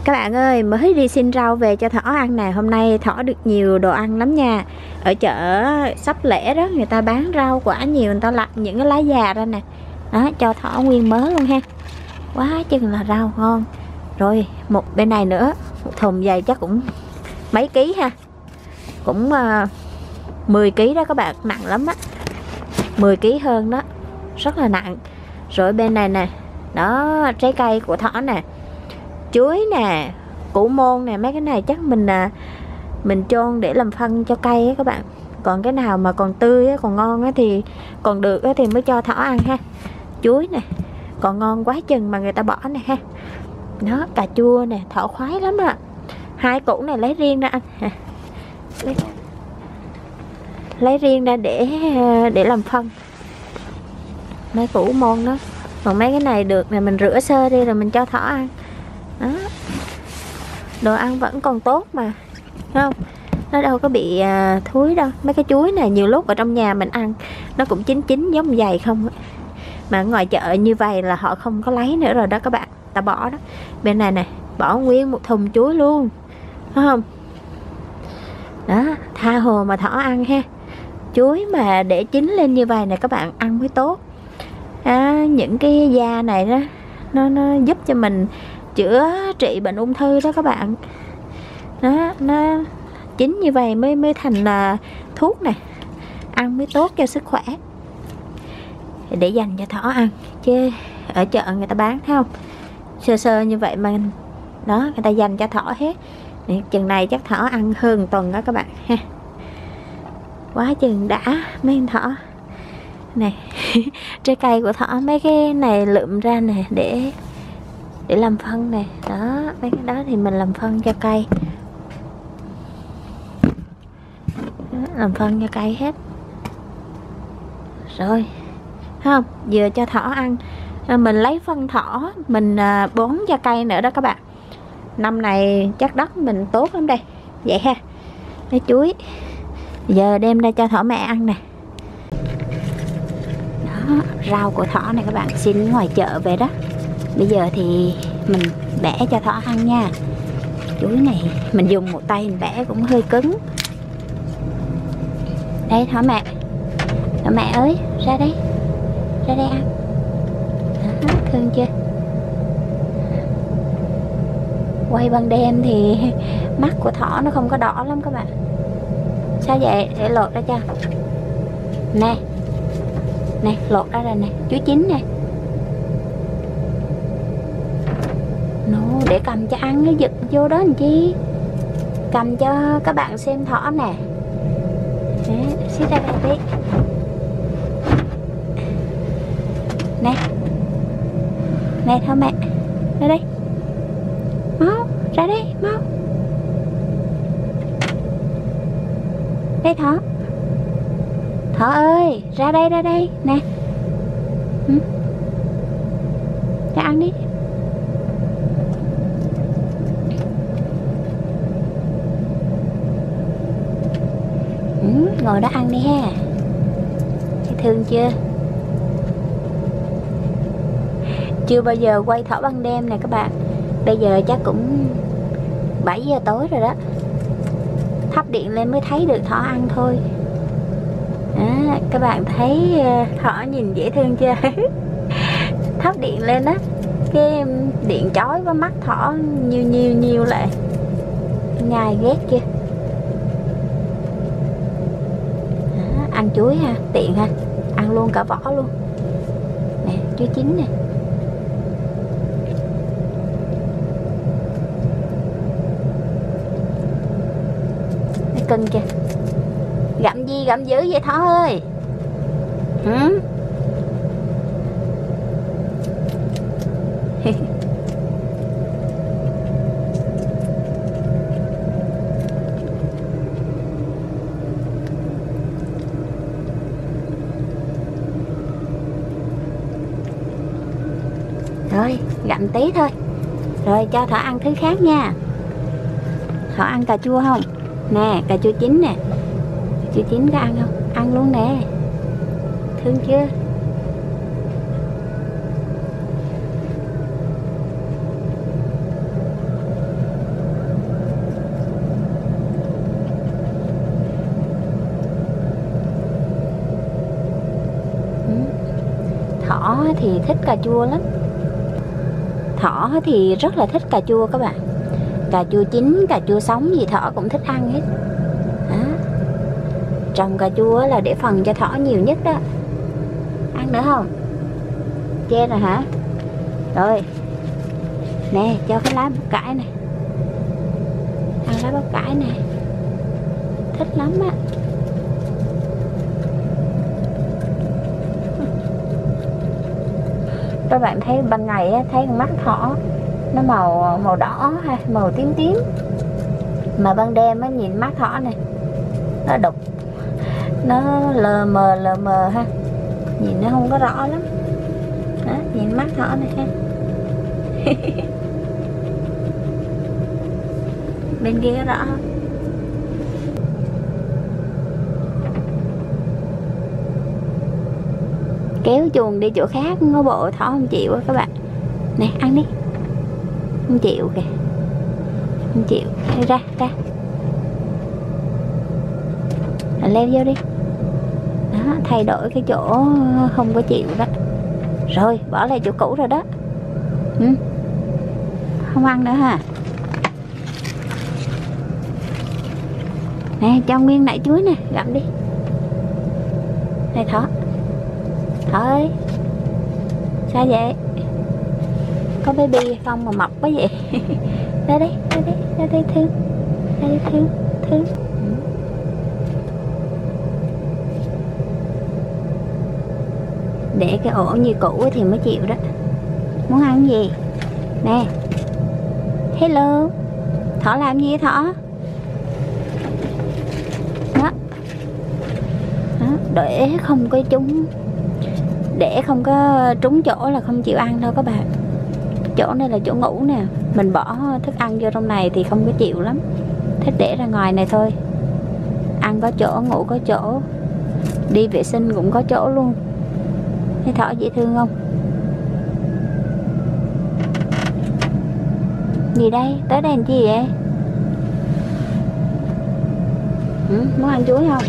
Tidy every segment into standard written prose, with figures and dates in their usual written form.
Các bạn ơi, mới đi xin rau về cho thỏ ăn nè. Hôm nay thỏ được nhiều đồ ăn lắm nha. Ở chợ sắp lễ đó, người ta bán rau quả nhiều, người ta lặt những cái lá già ra nè. Đó, cho thỏ nguyên mớ luôn ha. Quá chừng là rau ngon. Rồi, một bên này nữa, một thùng dày chắc cũng mấy ký ha. Cũng 10 ký đó các bạn, nặng lắm á. 10 ký hơn đó. Rất là nặng. Rồi bên này nè, đó, trái cây của thỏ nè. Chuối nè, củ môn nè, mấy cái này chắc mình chôn để làm phân cho cây á các bạn. Còn cái nào mà còn tươi á, còn ngon á thì còn được á thì mới cho thỏ ăn ha. Chuối nè, còn ngon quá chừng mà người ta bỏ nè ha. Đó, cà chua nè, thỏ khoái lắm ạ. 2 củ này lấy riêng ra anh. Lấy riêng ra để làm phân. Mấy củ môn đó. Còn mấy cái này được nè, mình rửa sơ đi rồi mình cho thỏ ăn. Đó. Đồ ăn vẫn còn tốt mà, không? Nó đâu có bị thúi đâu. Mấy cái chuối này nhiều lúc ở trong nhà mình ăn nó cũng chín giống dày không. Mà ngoài chợ như vậy là họ không có lấy nữa rồi đó các bạn. Ta bỏ đó. Bên này nè, bỏ nguyên một thùng chuối luôn, phải không? Đó, tha hồ mà thỏ ăn ha. Chuối mà để chín lên như vậy nè các bạn, ăn mới tốt. Những cái da này đó, nó giúp cho mình chữa trị bệnh ung thư đó các bạn. Đó, nó chín như vậy mới thành thuốc nè, ăn mới tốt cho sức khỏe. Để dành cho thỏ ăn, chứ ở chợ người ta bán thấy không, sơ sơ như vậy mà đó, người ta dành cho thỏ hết. Chừng này chắc thỏ ăn hơn tuần đó các bạn ha. Quá chừng đã mấy con thỏ này. Trái cây của thỏ, mấy cái này lượm ra nè để làm phân nè. Đó, mấy cái đó thì mình làm phân cho cây. Đó, làm phân cho cây hết. Rồi, thấy không? Vừa cho thỏ ăn, mình lấy phân thỏ mình bón cho cây nữa đó các bạn. Năm này chắc đất mình tốt lắm đây. Vậy ha. Cái chuối giờ đem ra cho thỏ mẹ ăn nè. Đó, rau của thỏ này các bạn, xin ngoài chợ về đó. Bây giờ thì mình bẻ cho thỏ ăn nha. Chuối này mình dùng một tay mình bẻ cũng hơi cứng. Đây thỏ mẹ. Thỏ mẹ ơi, ra đây. Ra đây ăn. Đó, thương chưa? Quay ban đêm thì mắt của thỏ nó không có đỏ lắm các bạn. Sao vậy? Để lột ra cho. Nè. Nè, lột ra rồi nè. Chuối chín nè. Để cầm cho ăn, nó giật vô đó làm chi. Cầm cho các bạn xem thỏ nè. Đấy, xích ra đây tí. Nè. Nè thỏ mẹ. Ra đây. Mau, ra đây, mau. Đây thỏ. Thỏ ơi, ra đây, nè. Cho ăn đi. Ngồi đó ăn đi ha. Thấy thương chưa? Chưa bao giờ quay thỏ ban đêm nè các bạn. Bây giờ chắc cũng 7 giờ tối rồi đó. Thắp điện lên mới thấy được thỏ ăn thôi. Các bạn thấy thỏ nhìn dễ thương chưa? Thắp điện lên đó, cái điện chói vào mắt thỏ nhiều lại. Nhai ghét chưa? Ăn chuối ha, tiện ha. Ăn luôn cả vỏ luôn. Nè, chuối chín nè. Nó cưng chưa? Gặm gì gặm dữ vậy thỏ ơi? Rồi, gặm tí thôi. Rồi cho thỏ ăn thứ khác nha. Thỏ ăn cà chua không? Nè, cà chua chín nè. Cà chua chín có ăn không? Ăn luôn nè. Thương chưa? thì thích cà chua lắm. Thỏ thì rất là thích cà chua các bạn. Cà chua chín, cà chua sống gì thỏ cũng thích ăn hết. Đó. Trồng cà chua là để phần cho thỏ nhiều nhất đó. Ăn nữa không? Chê rồi hả? Rồi. Nè, cho cái lá bắp cải này. Ăn lá bắp cải nè. Thích lắm á. Các bạn thấy ban ngày á, thấy con mắt thỏ nó màu đỏ ha, màu tím tím. Mà ban đêm á, nhìn mắt thỏ này nó đục, nó lờ mờ ha, nhìn nó không có rõ lắm. Đó, nhìn mắt thỏ này ha. Bên kia rõ không? Kéo chuồng đi chỗ khác ngó bộ thỏ không chịu á các bạn. Nè ăn đi. Không chịu kìa. Không chịu. Đi ra. Leo vô đi. Đó, thay đổi cái chỗ không có chịu đó. Rồi, bỏ lại chỗ cũ rồi đó. Không ăn nữa hả? Nè, cho nguyên nãy chuối nè, gặm đi. Này thỏ. Thỏ ơi. Sao vậy? Có baby hay không mà mập quá vậy? Ra đây thương. Ra đây thương. Để cái ổ như cũ thì mới chịu đó. Muốn ăn gì? Nè. Hello. Thỏ làm gì vậy thỏ? Đó. Đó. Để không có trúng chỗ là không chịu ăn đâu các bạn. Chỗ này là chỗ ngủ nè. Mình bỏ thức ăn vô trong này thì không có chịu lắm. Thích để ra ngoài này thôi. Ăn có chỗ, ngủ có chỗ. Đi vệ sinh cũng có chỗ luôn. Thấy thỏ dễ thương không? Gì đây? Tới đây làm chi vậy? Muốn ăn chuối không?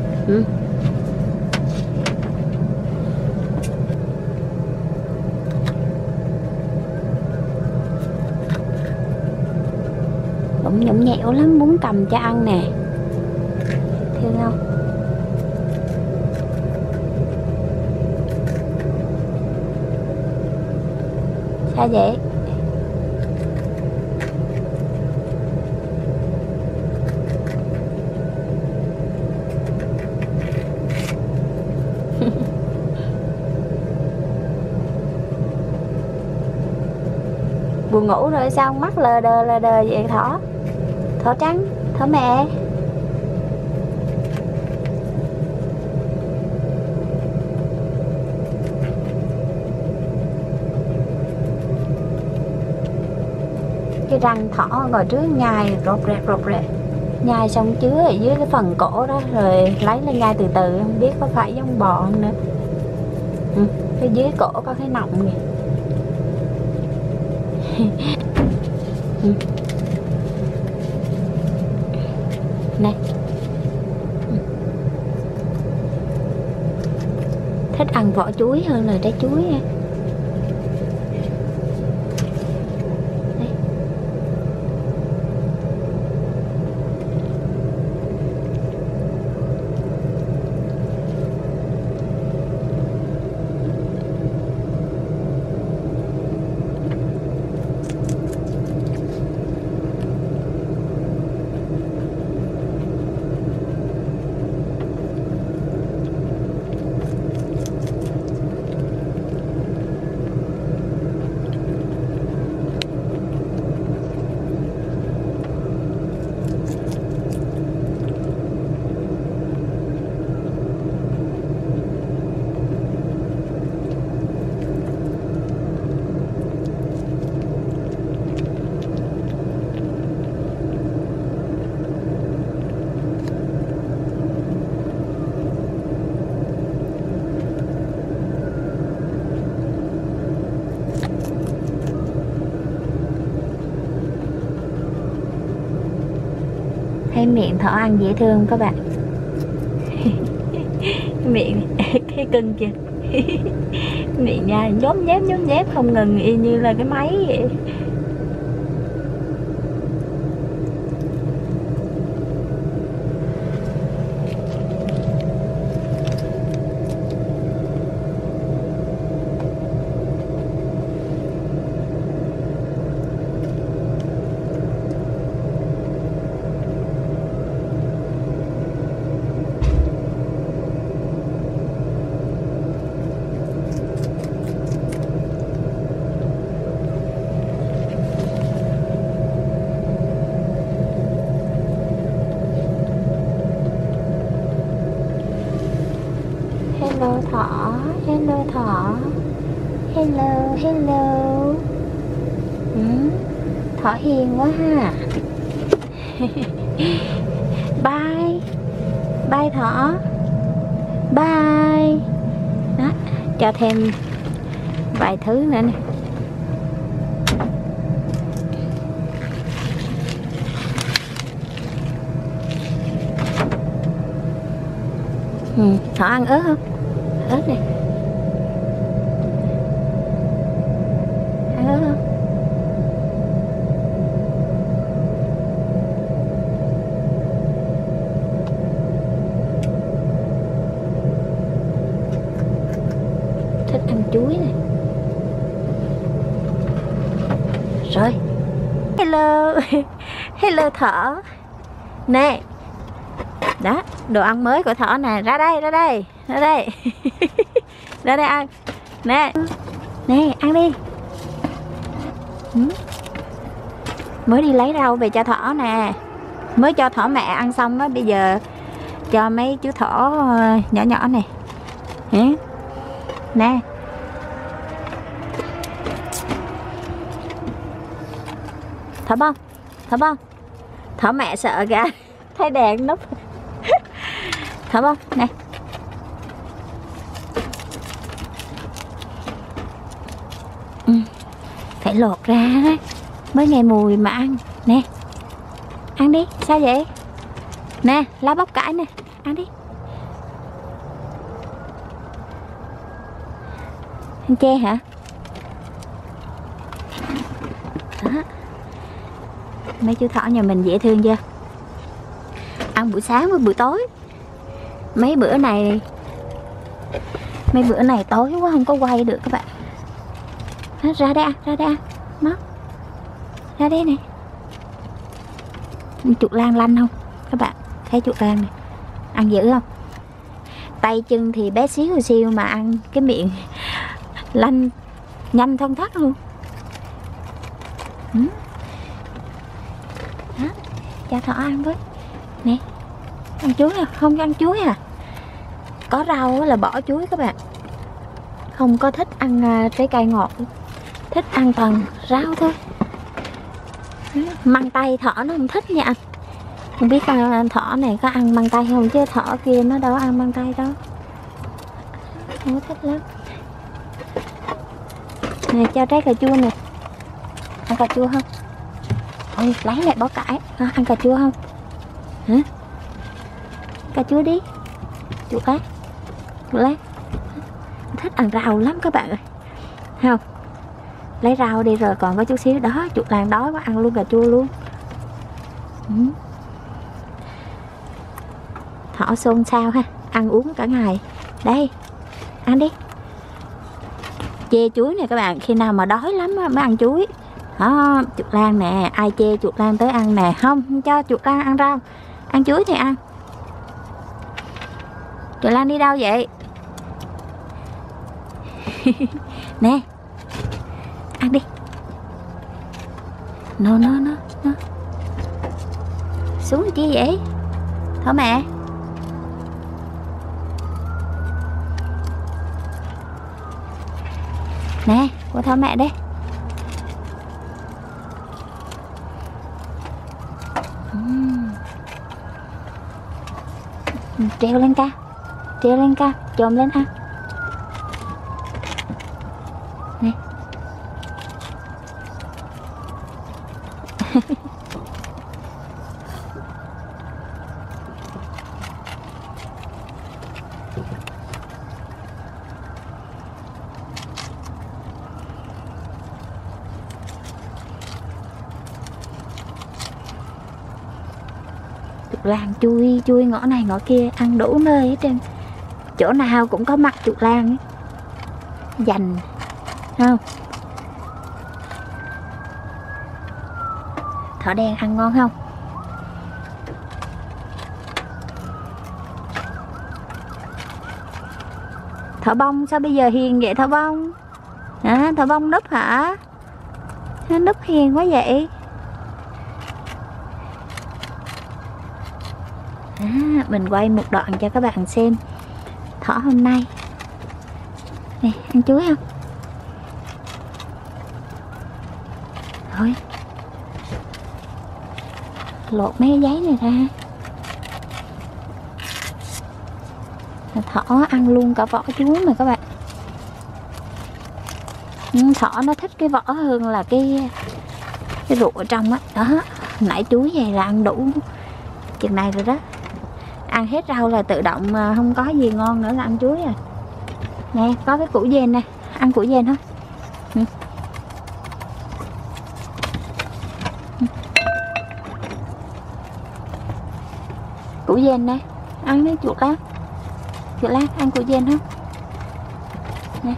Cũng nhõng nhẽo lắm, muốn cầm cho ăn nè. Thương không? Sao vậy? Buồn ngủ rồi sao mắt lờ đờ vậy thỏ? Thỏ trắng, thỏ mẹ. Cái răng thỏ ngồi trước nhai rột rẹt. Nhai xong chứa ở dưới cái phần cổ đó rồi lấy lên nhai từ từ, không biết có phải giống bò không nữa. Cái dưới cổ có cái nọng kìa. Nè. Thích ăn vỏ chuối hơn là trái chuối nha. Thấy miệng thỏ ăn dễ thương các bạn. Miệng cái cưng kìa. Miệng nha nhóm nhép không ngừng, y như là cái máy vậy. Hello thỏ, hello thỏ, hello hello. Thỏ hiền quá ha. Bye bye thỏ, bye. Đó, cho thêm vài thứ nữa nè. Thỏ ăn ớt không? Ớt này ăn ớt không? Thích ăn chuối này. Rồi, hello. Hello thỏ nè. Đó, đồ ăn mới của thỏ nè. Ra đây, ra đây, ra đây. Ra đây ăn. Nè, nè, ăn đi. Mới đi lấy rau về cho thỏ nè. Mới cho thỏ mẹ ăn xong á. Bây giờ cho mấy chú thỏ nhỏ nhỏ này. Nè. Thỏ bông, thỏ bông. Thỏ mẹ sợ kìa. Thấy đèn núp. Thỏ bông, nè. Phải lột ra mới nghe mùi mà ăn. Nè, ăn đi. Sao vậy? Nè, lá bắp cải nè. Ăn đi. Ăn chê hả? Đó. Mấy chú thỏ nhà mình dễ thương chưa? Ăn buổi sáng với buổi tối. Mấy bữa này tối quá không có quay được các bạn. Đó, ra đây ăn, ra đây ăn. Nó ra đây nè. Chuột lang lanh không các bạn? Thấy chuột lang này ăn dữ không? Tay chân thì bé xíu xiu mà ăn cái miệng lanh nhanh thông thắt luôn. Đó, cho thỏ ăn với. Nè, ăn chuối à? Không cho ăn chuối à? Có rau là bỏ chuối các bạn. Không có thích ăn trái cây ngọt, thích ăn toàn rau thôi. Măng tây thỏ nó không thích nha anh. Không biết thỏ này có ăn măng tây không, chứ thỏ kia nó đâu ăn măng tây đâu. Không thích lắm. Nè, cho trái cà chua nè. Ăn cà chua không? Ôi, lấy lại bó cải. Ăn cà chua không? Hả? Cà chua đi. Chuột lấy. Chuột lấy. Thích ăn rau lắm các bạn ơi. Không? Lấy rau đi rồi còn có chút xíu đó. Chuột làng đói quá ăn luôn cà chua luôn. Thỏ xôn xao ha. Ăn uống cả ngày. Đây, ăn đi. Chê chuối nè các bạn. Khi nào mà đói lắm mới ăn chuối. Đó, chuột lang nè. Ai chê chuột lang tới ăn nè. Không cho chuột lang ăn rau. Ăn chuối thì ăn. Chuột lang đi đâu vậy? Nè, ăn đi. Nó xuống chi vậy? Thỏ mẹ. Nè, của thỏ mẹ đây. Treo lên ca. Treo lên ca, chồm lên ăn. Nè. Chuột lang chui chui ngõ này ngõ kia, ăn đủ nơi hết trơn, chỗ nào cũng có mặt chuột lang ấy. Dành không? Thỏ đen ăn ngon không? Thỏ bông sao bây giờ hiền vậy thỏ bông? À, thỏ bông núp hả? Nó núp hiền quá vậy. À, mình quay một đoạn cho các bạn xem thỏ hôm nay. Nè, ăn chuối không? Thôi, lột mấy cái giấy này ra. Thỏ ăn luôn cả vỏ chuối mà các bạn. Thỏ nó thích cái vỏ hơn là cái ruột ở trong á. Đó, nãy chuối vậy là ăn đủ chừng này rồi đó. Ăn hết rau là tự động mà không có gì ngon nữa là ăn chuối à. Nè, có cái củ dền nè, ăn củ dền không? Củ dền nè, ăn mấy chuột lá. Chuột lá ăn củ dền không? Nè.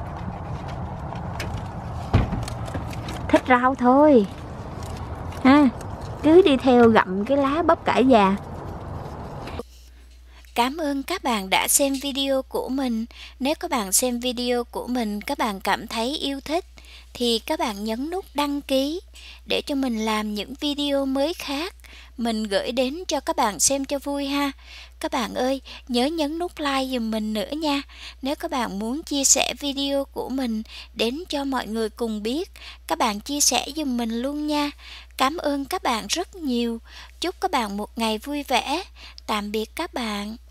Thích rau thôi ha, cứ đi theo gặm cái lá bắp cải già. Cảm ơn các bạn đã xem video của mình. Nếu các bạn xem video của mình các bạn cảm thấy yêu thích thì các bạn nhấn nút đăng ký để cho mình làm những video mới khác mình gửi đến cho các bạn xem cho vui ha. Các bạn ơi, nhớ nhấn nút like giùm mình nữa nha. Nếu các bạn muốn chia sẻ video của mình đến cho mọi người cùng biết, các bạn chia sẻ giùm mình luôn nha. Cảm ơn các bạn rất nhiều. Chúc các bạn một ngày vui vẻ. Tạm biệt các bạn.